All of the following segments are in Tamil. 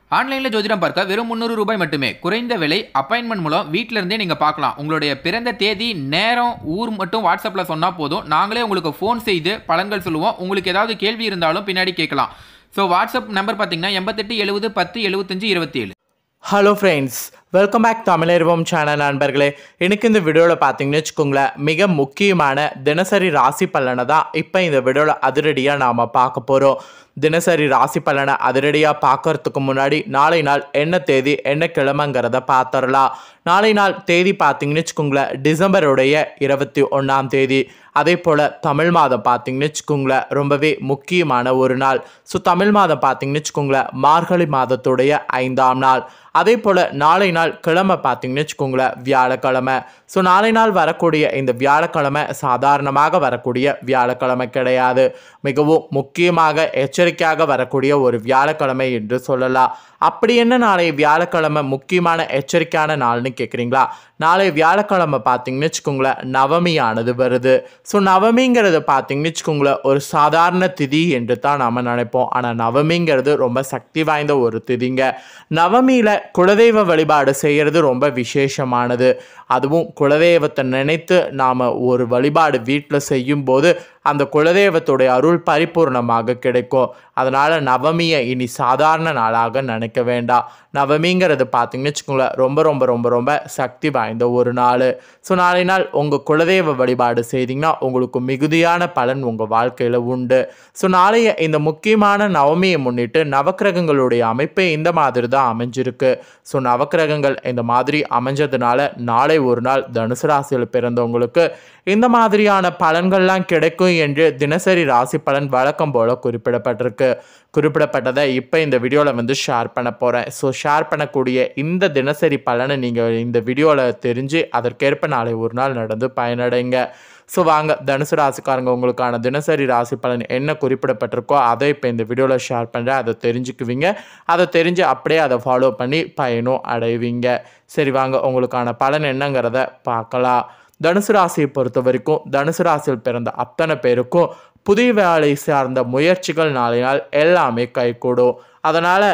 ஆன்லைன்ல ஜோதிடம் பார்க்க வெறும் ₹300 மட்டுமே. குறைந்த விலை. அப்பாயின்ட்மென்ட் மூலம் வீட்ல இருந்தே நீங்க பார்க்கலாம். உங்களுடைய பிறந்த தேதி, நேரம், ஊர் மட்டும் வாட்ஸ்அப்ல சொன்னா போதும். நாங்களே உங்களுக்கு ஃபோன் செய்து பலன்கள் சொல்லுவோம். உங்களுக்கு ஏதாவது கேள்வி இருந்தாலும் பின்னாடி கேட்கலாம். வாட்ஸ்அப் நம்பர் பார்த்தீங்கன்னா 88 70 10 75 27. Hello friends, welcome back Tamizharivom channel நண்பர்களே. எனக்கு இந்த வீடியோவில் பார்த்தீங்கன்னு வச்சுக்கோங்களேன், மிக முக்கியமான தினசரி ராசி பலனை தான் இப்போ இந்த வீடியோவில் அதிரடியாக நாம் பார்க்க போகிறோம். தினசரி ராசி பலனை அதிரடியாக பார்க்கறதுக்கு முன்னாடி நாளை நாள் என்ன தேதி என்ன கிழமைங்கிறத பார்த்துடலாம். நாளை நாள் தேதி பார்த்தீங்கன்னு வச்சுக்கோங்களேன், டிசம்பருடைய 21ஆம் தேதி. அதே போல் தமிழ் மாதம் பார்த்தீங்கன்னு வச்சுக்கோங்களேன், ரொம்பவே முக்கியமான ஒரு நாள். தமிழ் மாதம் பார்த்தீங்கன்னு வச்சுக்கோங்களேன், மார்கழி மாதத்துடைய 5ஆம் நாள். அதே போல் நாளை நாள் கிழமை பார்த்தீங்கன்னு வச்சுக்கோங்களேன், வியாழக்கிழமை. நாளை நாள் வரக்கூடிய இந்த வியாழக்கிழமை சாதாரணமாக வரக்கூடிய வியாழக்கிழமை கிடையாது. மிகவும் முக்கியமாக எச்சரிக்கையாக வரக்கூடிய ஒரு வியாழக்கிழமை என்று சொல்லலாம். அப்படி என்ன நாளை வியாழக்கிழமை முக்கியமான எச்சரிக்கையான நாள்னு கேட்குறீங்களா? நாளை வியாழக்கிழமை பார்த்தீங்கன்னு வச்சுக்கோங்களேன், நவமியானது வருது. நவமிங்கிறது பார்த்தீங்கன்னு வச்சுக்கோங்களேன், ஒரு சாதாரண திதி என்று தான் நாம் நினைப்போம். ஆனால் நவமிங்கிறது ரொம்ப சக்தி வாய்ந்த ஒரு திதிங்க. நவமியில் குலதெய்வ வழிபாடு செய்கிறது ரொம்ப விசேஷமானது. அதுவும் குலதெய்வத்தை நினைத்து நாம் ஒரு வழிபாடு வீட்டில் செய்யும்போது அந்த குலதெய்வத்துடைய அருள் பரிபூர்ணமாக கிடைக்கும். அதனால் நவமியை இனி சாதாரண நாளாக நினைக்க வேண்டாம். நவமிங்கிறது பார்த்தீங்கன்னு வச்சுக்கோங்களேன், ரொம்ப ரொம்ப ரொம்ப ரொம்ப சக்தி வாய்ந்த ஒரு நாள். நாளை நாள் உங்கள் குலதெய்வ வழிபாடு செய்தீங்கன்னா உங்களுக்கு மிகுதியான பலன் உங்கள் வாழ்க்கையில் உண்டு. நாளைய இந்த முக்கியமான நவமியை முன்னிட்டு நவக்கிரகங்களுடைய அமைப்பு இந்த மாதிரி தான் அமைஞ்சிருக்கு. நவக்கிரகங்கள் இந்த மாதிரி அமைஞ்சதுனால நாளை ஒரு நாள் தனுசு ராசியில் பிறந்தவங்களுக்கு இந்த மாதிரியான பலன்கள்லாம் கிடைக்கும் என்று தினசரி ராசி பலன் வழக்கம் போல குறிப்பிடப்பட்டதை இப்போ இந்த வீடியோவில் ஷேர் பண்ண போகிறேன். ஷேர் பண்ணக்கூடிய இந்த தினசரி பலனை நீங்கள் இந்த வீடியோவில் தெரிஞ்சு அதற்கேற்ப நாளை ஒரு நாள் நடந்து பயனடைங்க. வாங்க தனுசு ராசிக்காரங்க, உங்களுக்கான தினசரி ராசி பலன் என்ன குறிப்பிடப்பட்டிருக்கோ அதை இப்போ இந்த வீடியோவில் ஷேர் பண்ணுறேன். அதை தெரிஞ்சுக்குவீங்க. அதை தெரிஞ்சு அப்படியே அதை ஃபாலோ பண்ணி பயனும் அடைவீங்க. சரி வாங்க, உங்களுக்கான பலன் என்னங்கிறத பார்க்கலாம். தனுசு ராசியை பொறுத்த வரைக்கும் தனுசு ராசியில் பிறந்த அத்தனை பேருக்கும் புதிய வேலை சார்ந்த முயற்சிகள் நாளை நாள் எல்லாமே கைகூடும். அதனால்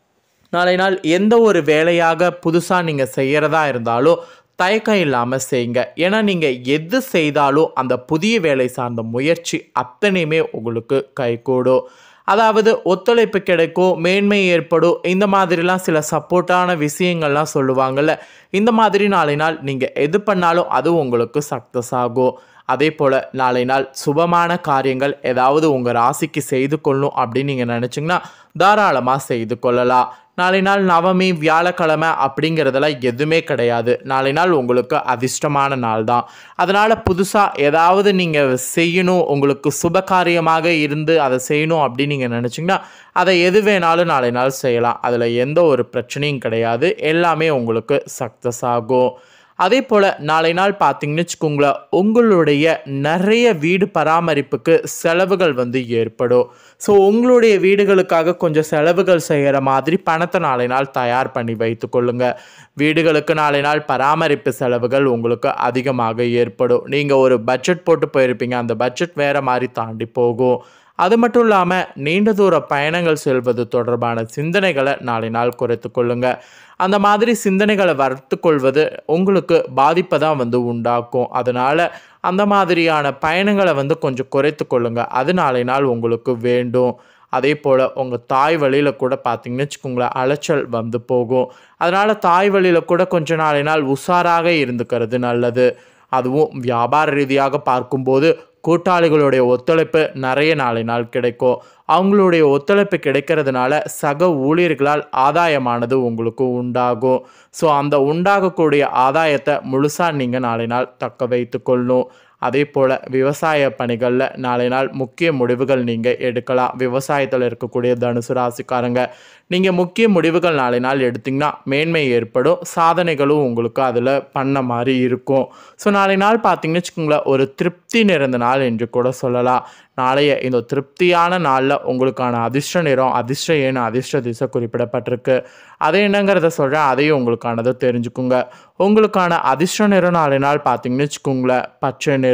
நாளை நாள் எந்த ஒரு வேலையாக புதுசாக நீங்கள் செய்கிறதா இருந்தாலும் தயக்கம் இல்லாமல் செய்யுங்க. ஏன்னா நீங்கள் எது செய்தாலும் அந்த புதிய வேலை சார்ந்த முயற்சி அத்தனையுமே உங்களுக்கு கைகூடும். அதாவது ஒத்துழைப்பு கிடைக்கும், மேன்மை ஏற்படும், இந்த மாதிரிலாம் சில சப்போர்ட்டான விஷயங்கள்லாம் சொல்லுவாங்கள்ல. இந்த மாதிரி நாளை நாள் நீங்கள் எது பண்ணாலும் அது உங்களுக்கு சக்ஸஸ் ஆகும். அதே போல் நாளை நாள் சுபமான காரியங்கள் ஏதாவது உங்கள் ராசிக்கு செய்து கொள்ளணும் அப்படின்னு நீங்கள் நினச்சிங்கன்னா தாராளமாக செய்து கொள்ளலாம். நாளை நாள் நவமி வியாழக்கிழமை அப்படிங்கிறதெல்லாம் எதுவுமே கிடையாது. நாளை நாள் உங்களுக்கு அதிர்ஷ்டமான நாள் தான். அதனால் புதுசாக ஏதாவது நீங்கள் செய்யணும், உங்களுக்கு சுப காரியமாக இருந்து அதை செய்யணும் அப்படின்னு நீங்கள் நினச்சிங்கன்னா அதை எது வேணாலும் நாளை நாள் செய்யலாம். அதில் எந்த ஒரு பிரச்சனையும் கிடையாது. எல்லாமே உங்களுக்கு சக்ஸஸ் ஆகும். அதே போல் நாளை நாள் பார்த்தீங்கன்னு வச்சுக்கோங்களேன், உங்களுடைய நிறைய வீடு பராமரிப்புக்கு செலவுகள் ஏற்படும். உங்களுடைய வீடுகளுக்காக கொஞ்சம் செலவுகள் செய்கிற மாதிரி பணத்தை நாளை நாள் தயார் பண்ணி வைத்து கொள்ளுங்க. வீடுகளுக்கு நாளை நாள் பராமரிப்பு செலவுகள் உங்களுக்கு அதிகமாக ஏற்படும். நீங்கள் ஒரு பட்ஜெட் போட்டு போயிருப்பீங்க, அந்த பட்ஜெட் வேறு மாதிரி தாண்டி போகும். அது மட்டும் இல்லாமல் நீண்ட தூர பயணங்கள் செல்வது தொடர்பான சிந்தனைகளை நாளை நாள் குறைத்து கொள்ளுங்க. அந்த மாதிரி சிந்தனைகளை வளர்த்து கொள்வது உங்களுக்கு பாதிப்பை தான் உண்டாக்கும். அதனால் அந்த மாதிரியான பயணங்களை கொஞ்சம் குறைத்து கொள்ளுங்க. அது நாளை நாள் உங்களுக்கு வேண்டும். அதே போல் உங்கள் தாய் வழியில் கூட பார்த்தீங்கன்னு வச்சுக்கோங்களேன், அலைச்சல் போகும். அதனால் தாய் வழியில் கூட கொஞ்சம் நாளை நாள் உஷாராக இருந்துக்கிறது நல்லது. அதுவும் வியாபார ரீதியாக பார்க்கும்போது கூட்டாளிகளுடைய ஒத்துழைப்பு நிறைய நாளை நாள் கிடைக்கும். அவங்களுடைய ஒத்துழைப்பு கிடைக்கிறதுனால சக ஊழியர்களால் ஆதாயமானது உங்களுக்கு உண்டாகும். அந்த உண்டாகக்கூடிய ஆதாயத்தை முழுசாக நீங்கள் நாளை நாள் தக்க வைத்து கொள்ளணும். அதே போல் விவசாய பணிகளில் நாளை நாள் முக்கிய முடிவுகள் நீங்கள் எடுக்கலாம். விவசாயத்தில் இருக்கக்கூடிய தனுசு ராசிக்காரங்க, நீங்கள் முக்கிய முடிவுகள் நாளை நாள் எடுத்திங்கன்னா மேன்மை ஏற்படும். சாதனைகளும் உங்களுக்கு அதில் பண்ண மாதிரி இருக்கும். நாளை நாள் பார்த்தீங்கன்னு வச்சுக்கோங்களேன், ஒரு திருப்தி நிறைந்த நாள் என்று கூட சொல்லலாம். நாளைய இந்த திருப்தியான நாளில் உங்களுக்கான அதிர்ஷ்ட நிறம், அதிர்ஷ்ட எண், அதிர்ஷ்ட திசை குறிப்பிடப்பட்டிருக்கு. அது என்னங்கிறத சொல்கிறேன், அதையும் உங்களுக்கானதை தெரிஞ்சுக்குங்க. உங்களுக்கான அதிர்ஷ்ட நிறம் நாளை நாள் பார்த்தீங்கன்னு வச்சுக்கோங்களேன், பச்சை நிறம்.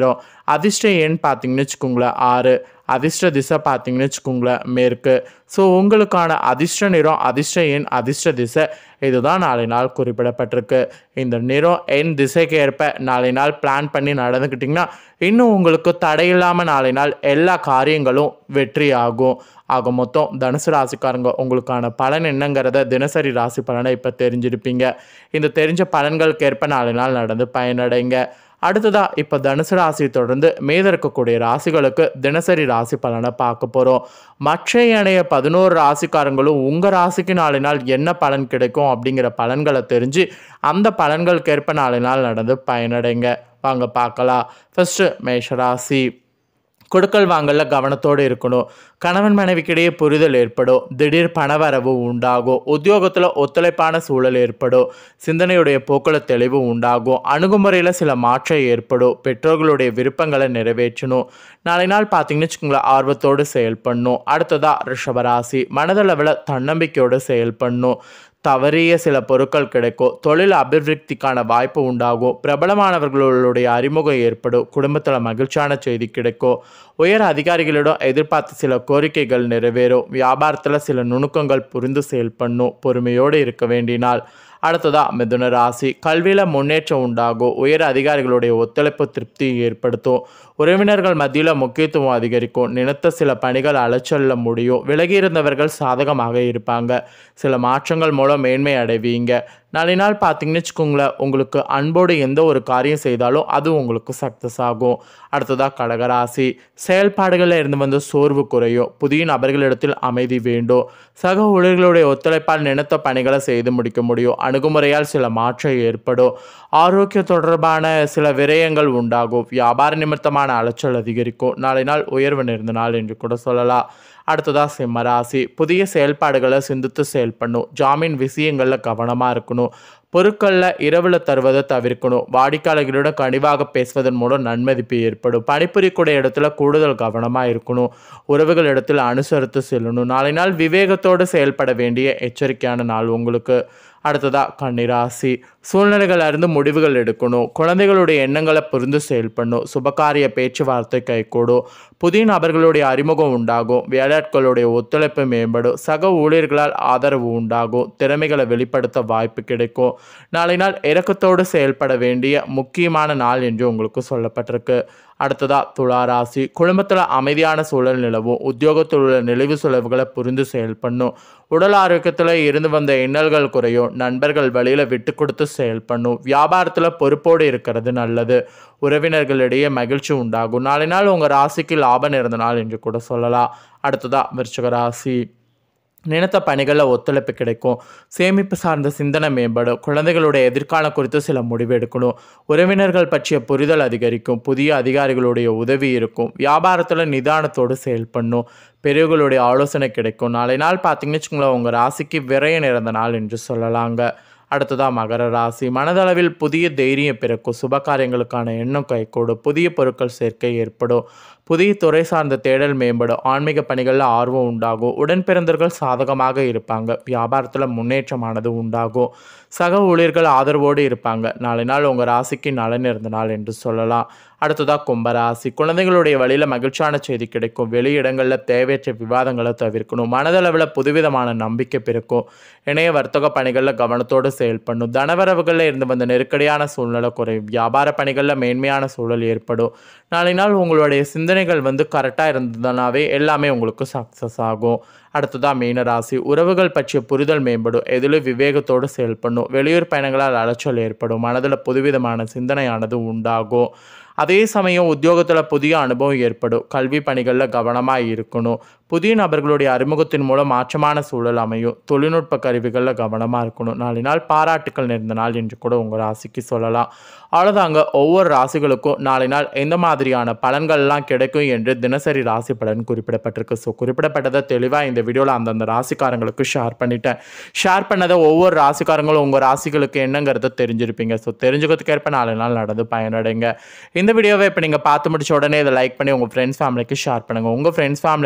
அதிர்ஷ்ட எண் பார்த்தீங்கன்னு வச்சுக்கோங்களேன் 6. அதிர்ஷ்ட திசை பார்த்தீங்கன்னு வச்சுக்கோங்களேன் மேற்கு. ஸோ உங்களுக்கான அதிர்ஷ்ட நிறம், அதிர்ஷ்ட எண், அதிர்ஷ்ட திசை இதுதான் நாளை நாள் குறிப்பிடப்பட்டிருக்கு. இந்த நிறம், எண், திசைக்கு ஏற்ப நாளை நாள் பிளான் பண்ணி நடந்துக்கிட்டிங்கன்னா இன்னும் உங்களுக்கு தடையில்லாமல் நாளை நாள் எல்லா காரியங்களும் வெற்றி ஆகும். ஆக மொத்தம் தனுசு ராசிக்காரங்க உங்களுக்கான பலன் என்னங்கிறத தினசரி ராசி பலனை இப்போ தெரிஞ்சிருப்பீங்க. இந்த தெரிஞ்ச பலன்களுக்கு ஏற்ப நாளை நாள் நடந்து பயனடைங்க. அடுத்ததாக இப்போ தனுசு ராசி தொடர்ந்து மீத இருக்கக்கூடிய ராசிகளுக்கு தினசரி ராசி பலனை பார்க்க போகிறோம். மற்ற ஏனைய 11 ராசிக்காரங்களும் உங்கள் ராசிக்கு நாளை நாள் என்ன பலன் கிடைக்கும் அப்படிங்கிற பலன்களை தெரிஞ்சு அந்த பலன்களுக்கு ஏற்ப நாளை நாள் நடந்து பயனடைங்க. வாங்க பார்க்கலாம். ஃபஸ்ட்டு மேஷராசி. கொடுக்கல் வாங்கல கவனத்தோடு இருக்கணும். கணவன் மனைவிக்கிடையே புரிதல் ஏற்படும். திடீர் பணவரவு உண்டாகும். உத்தியோகத்தில் ஒத்துழைப்பான சூழல் ஏற்படும். சிந்தனையுடைய போக்குல தெளிவு உண்டாகும். அணுகுமுறையில் சில மாற்றம் ஏற்படும். பெற்றோர்களுடைய விருப்பங்களை நிறைவேற்றணும். நாளை நாள் பார்த்தீங்கன்னு வச்சுக்கோங்களேன் ஆர்வத்தோடு செயல்படணும். அடுத்ததாக ரிஷபராசி. மனதளவில் தன்னம்பிக்கையோடு செயல்படணும். தவறிய சில பொருட்கள் கிடைக்கும். தொழில் அபிவிருத்திக்கான வாய்ப்பு உண்டாகும். பிரபலமானவர்களுடைய அறிமுகம் ஏற்படும். குடும்பத்தில் மகிழ்ச்சியான செய்தி கிடைக்கும். உயர் அதிகாரிகளிடம் எதிர்பார்த்த சில கோரிக்கைகள் நிறைவேறும். வியாபாரத்தில் சில நுணுக்கங்கள் புரிந்து செயல்படணும். பொறுமையோடு இருக்க வேண்டிய நாள். அடுத்ததாக மிதுன ராசி. கல்வியில் முன்னேற்றம் உண்டாகும். உயர் அதிகாரிகளுடைய ஒத்துழைப்பு திருப்தி ஏற்படுத்தும். உறவினர்கள் மத்தியில் முக்கியத்துவம் அதிகரிக்கும். நினைத்த சில பணிகள் அலைச்சலில் முடியும். விலகியிருந்தவர்கள் சாதகமாக இருப்பாங்க. சில மாற்றங்கள் மூலம் மேன்மை அடைவீங்க. நாளை நாள் பார்த்தீங்கன்னு வச்சுக்கோங்களேன் உங்களுக்கு அன்போடு எந்த ஒரு காரியம் செய்தாலும் அது உங்களுக்கு சக்ஸஸ் ஆகும். அடுத்ததாக கடகராசி. செயல்பாடுகளில் இருந்து வந்து சோர்வு குறையும். புதிய நபர்களிடத்தில் அமைதி வேண்டும். சக ஊழியர்களுடைய ஒத்துழைப்பால் நினைத்த பணிகளை செய்து முடிக்க முடியும். அணுகுமுறையால் சில மாற்றம் ஏற்படும். ஆரோக்கிய தொடர்பான சில விரயங்கள் உண்டாகும். வியாபார நிமித்தமான அலைச்சல் அதிகரிக்கும். நாளை நாள் உயர்வு நிறைந்த நாள் என்று கூட சொல்லலாம். அடுத்ததாக சிம்மராசி. புதிய செயல்பாடுகளை சிந்தித்து செயல்படணும். ஜாமீன் விஷயங்களில் கவனமாக இருக்கணும். பொருட்களில் இரவில் தருவதை தவிர்க்கணும். வாடிக்கையாளர்களிடம் கனிவாக பேசுவதன் மூலம் நன்மதிப்பு ஏற்படும். பணிபுரியக்கூடிய இடத்துல கூடுதல் கவனமாக இருக்கணும். உறவுகள் இடத்துல அனுசரித்து செல்லணும். நாளை நாள் விவேகத்தோடு செயல்பட வேண்டிய எச்சரிக்கையான நாள் உங்களுக்கு. அடுத்ததாக கன்னிராசி. சூழ்நிலைகள் அறிந்து முடிவுகள் எடுக்கணும். குழந்தைகளுடைய எண்ணங்களை புரிந்து செயல்படணும். சுபகாரிய பேச்சுவார்த்தை கைகூடும். புதிய நபர்களுடைய அறிமுகம் உண்டாகும். வேலையாட்களுடைய ஒத்துழைப்பு மேம்படும். சக ஊழியர்களால் ஆதரவு உண்டாகும். திறமைகளை வெளிப்படுத்த வாய்ப்பு கிடைக்கும். நாளை நாள் இரக்கத்தோடு செயல்பட வேண்டிய முக்கியமான நாள் என்று உங்களுக்கு சொல்லப்பட்டிருக்கு. அடுத்ததாக துளாராசி. குடும்பத்தில் அமைதியான சூழல் நிலவும். உத்தியோகத்தில் உள்ள நெளிவு சுழவுகளை புரிந்து செயல்படணும். உடல் ஆரோக்கியத்தில் இருந்து வந்த இன்னல்கள் குறையும். நண்பர்கள் வழியில் விட்டு கொடுத்து செயல்படணும். வியாபாரத்தில் பொறுப்போடு இருக்கிறது நல்லது. உறவினர்களிடையே மகிழ்ச்சி உண்டாகும். நாளை நாள் உங்கள் ராசிக்கு லாபம் நிறைந்த நாள் என்று கூட சொல்லலாம். அடுத்ததாக விருச்சிக ராசி. நினைத்த பணிகளில் ஒத்துழைப்பு கிடைக்கும். சேமிப்பு சார்ந்த சிந்தனை மேம்படும். குழந்தைகளுடைய எதிர்காலம் குறித்து சில முடிவு எடுக்கணும். உறவினர்கள் பற்றிய புரிதல் அதிகரிக்கும். புதிய அதிகாரிகளுடைய உதவி இருக்கும். வியாபாரத்தில் நிதானத்தோடு செயல்படணும். பெரியவர்களுடைய ஆலோசனை கிடைக்கும். நாளை நாள் பார்த்தீங்கன்னு வச்சுக்கோங்களேன் உங்கள் ராசிக்கு விரயம் நிறைந்த நாள் என்று சொல்லலாங்க. அடுத்ததாக மகர ராசி. மனதளவில் புதிய தைரியம் பிறக்கும். சுபகாரியங்களுக்கான எண்ணம் கைகூடும். புதிய பொருட்கள் சேர்க்கை ஏற்படும். புதிய துறை சார்ந்த தேடல் மேம்படும். ஆன்மீக பணிகளில் ஆர்வம் உண்டாகும். உடன் பிறந்தவர்கள் சாதகமாக இருப்பாங்க. வியாபாரத்தில் முன்னேற்றமானது உண்டாகும். சக ஊழியர்கள் ஆதரவோடு இருப்பாங்க. நாளை நாள் உங்கள் ராசிக்கு நலன் இருந்த நாள் என்று சொல்லலாம். அடுத்ததாக கும்பராசி. குழந்தைகளுடைய வழியில் மகிழ்ச்சியான செய்தி கிடைக்கும். வெளியிடங்களில் தேவையற்ற விவாதங்களை தவிர்க்கணும். மனதளவில் புதுவிதமான நம்பிக்கை பிறக்கும். இணைய வர்த்தக பணிகளில் கவனத்தோடு செயல்படணும். தனவரவுகளில் இருந்து வந்த நெருக்கடியான சூழ்நிலை குறையும். வியாபார பணிகளில் மேன்மையான சூழல் ஏற்படும். நாளை நாள் உங்களுடைய சிந்தனைகள் கரெக்டாக இருந்ததுனாவே எல்லாமே உங்களுக்கு சக்ஸஸ் ஆகும். அடுத்ததாக மீனராசி. உறவுகள் பற்றிய புரிதல் மேம்படும். எதிலும் விவேகத்தோடு செயல்படணும். வெளியூர் பயணங்களால் அலைச்சல் ஏற்படும். மனதில் புதுவிதமான சிந்தனையானது உண்டாகும். அதே சமயம் உத்தியோகத்தில் புதிய அனுபவம் ஏற்படும். கல்வி பணிகளில் கவனமாக இருக்கணும். புதிய நபர்களுடைய அறிமுகத்தின் மூலம் மாற்றமான சூழல் அமையும். தொழில்நுட்ப கருவிகளில் கவனமாக இருக்கணும். நாளை நாள் பாராட்டுக்கள் நிறைந்த நாள் என்று கூட உங்கள் ராசிக்கு சொல்லலாம். அவ்வளோதாங்க. ஒவ்வொரு ராசிகளுக்கும் நாளை நாள் எந்த மாதிரியான பலன்கள்லாம் கிடைக்கும் என்று தினசரி ராசி பலன் குறிப்பிடப்பட்டிருக்கு. ஸோ குறிப்பிடப்பட்டதை தெளிவாக இந்த வீடியோவில் அந்தந்த ராசிக்காரங்களுக்கு ஷேர் பண்ணிட்டேன். ஷேர் பண்ணதை ஒவ்வொரு ராசிக்காரங்களும் உங்கள் ராசிகளுக்கு என்னங்கிறத தெரிஞ்சிருப்பீங்க. ஸோ தெரிஞ்சுக்கிறதுக்கு ஏற்ப நாளை நாள் நடந்து பயனடைங்க. இந்த வீடியோவை இப்போ நீங்கள் பார்த்து முடிச்ச உடனே இதை லைக் பண்ணி உங்கள் ஃப்ரெண்ட்ஸ் ஃபேமிலிக்கு ஷேர் பண்ணுங்கள். உங்கள் ஃப்ரெண்ட்ஸ் ஃபேமிலி இருக்கவங்களும்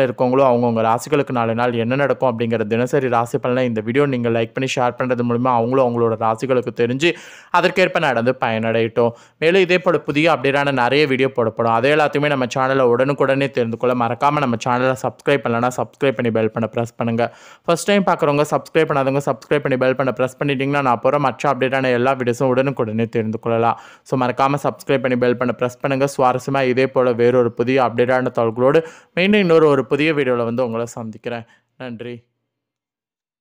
அவங்கவுங்க ராசிகளுக்கு 4 நாள் என்ன நடக்கும் அப்படிங்கிற தினசரி ராசி பலனை இந்த வீடியோ நீங்கள் லைக் பண்ணி ஷேர் பண்ணுறது மூலிமா அவங்களும் அவங்களோட ராசிகளுக்கு தெரிஞ்சு அதற்கேற்ப நடந்து பயனடையட்டும். மேலும் இதே போல் புதிய அப்டேட்டான நிறைய வீடியோ போடப்படும். அதே எல்லாத்தையுமே நம்ம சேனலை உடனுக்குடனே தெரிந்து கொள்ள மறக்காமல் நம்ம சேனலை சப்ஸ்கிரைப் பண்ணலன்னா சப்ஸ்கிரைப் பண்ணி பெல் பண்ண ப்ரெஸ் பண்ணுங்கள். ஃபர்ஸ்ட் டைம் பார்க்குறவங்க சப்ஸ்கிரைப் பண்ணாதவங்க சப்ஸ்கிரைப் பண்ணி பெல் பண்ண ப்ரெஸ் பண்ணிட்டீங்கன்னா நான் போகிற மற்ற அப்டேட்டான எல்லா வீடியோஸும் உடனுக்குடனே தெரிந்து கொள்ளலாம். ஸோ மறக்காமல் சப்ஸ்கிரைப் பண்ணி பெல் பண்ண ப்ரெஸ் பண்ணுங்கள். சுவாரஸ்யமாக இதே போல் வேறொரு புதிய அப்டேட்டான தகவல்களோடு மீண்டும் இன்னொரு புதிய வீடியோவில் வந்து உங்களை சந்திக்கிறேன். நன்றி.